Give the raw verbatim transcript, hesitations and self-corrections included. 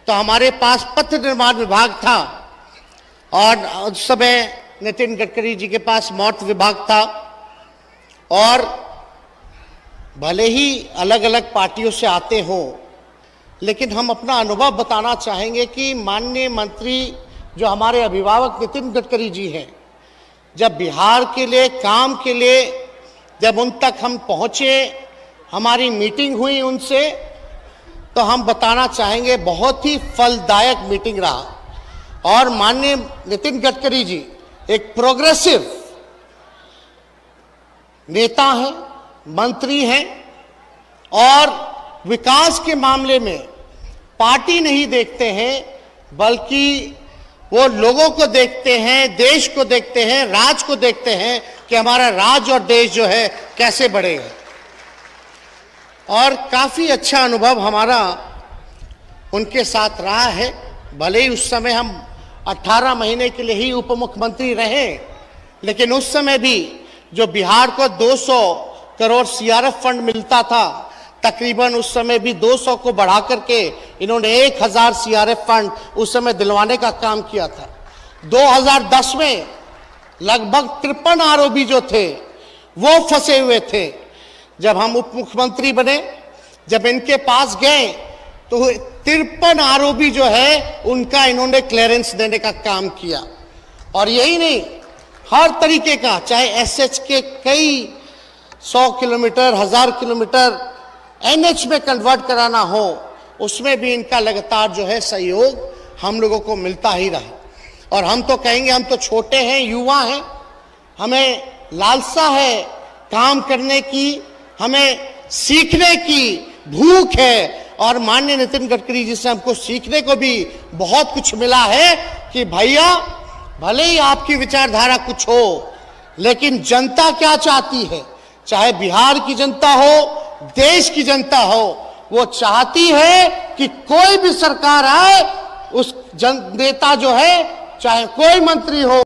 तो हमारे पास पथ निर्माण विभाग था और उस समय नितिन गडकरी जी के पास मौत विभाग था। और भले ही अलग अलग पार्टियों से आते हों, लेकिन हम अपना अनुभव बताना चाहेंगे कि माननीय मंत्री जो हमारे अभिभावक नितिन गडकरी जी हैं, जब बिहार के लिए काम के लिए जब उन तक हम पहुंचे, हमारी मीटिंग हुई उनसे, तो हम बताना चाहेंगे बहुत ही फलदायक मीटिंग रहा। और माननीय नितिन गडकरी जी एक प्रोग्रेसिव नेता हैं, मंत्री हैं और विकास के मामले में पार्टी नहीं देखते हैं, बल्कि वो लोगों को देखते हैं, देश को देखते हैं, राज को देखते हैं कि हमारा राज और देश जो है कैसे बढ़ेगा। और काफी अच्छा अनुभव हमारा उनके साथ रहा है। भले ही उस समय हम अठारह महीने के लिए ही उप मुख्यमंत्री रहे, लेकिन उस समय भी जो बिहार को दो सौ करोड़ सीआरएफ फंड मिलता था, तकरीबन उस समय भी दो सौ को बढ़ा करके इन्होंने एक हज़ार सीआरएफ फंड उस समय दिलवाने का काम किया था। दो हज़ार दस में लगभग तिरपन आरोपी जो थे वो फंसे हुए थे। जब हम उप मुख्यमंत्री बने, जब इनके पास गए तो तिरपन आरोपी जो है उनका इन्होंने क्लियरेंस देने का काम किया। और यही नहीं, हर तरीके का, चाहे एसएच के कई सौ किलोमीटर हजार किलोमीटर एनएच में कन्वर्ट कराना हो, उसमें भी इनका लगातार जो है सहयोग हम लोगों को मिलता ही रहा। और हम तो कहेंगे, हम तो छोटे हैं, युवा हैं, हमें लालसा है काम करने की, हमें सीखने की भूख है। और माननीय नितिन गडकरी जी से हमको सीखने को भी बहुत कुछ मिला है कि भैया भले ही आपकी विचारधारा कुछ हो, लेकिन जनता क्या चाहती है, चाहे बिहार की जनता हो, देश की जनता हो, वो चाहती है कि कोई भी सरकार आए, उस जन नेता जो है, चाहे कोई मंत्री हो,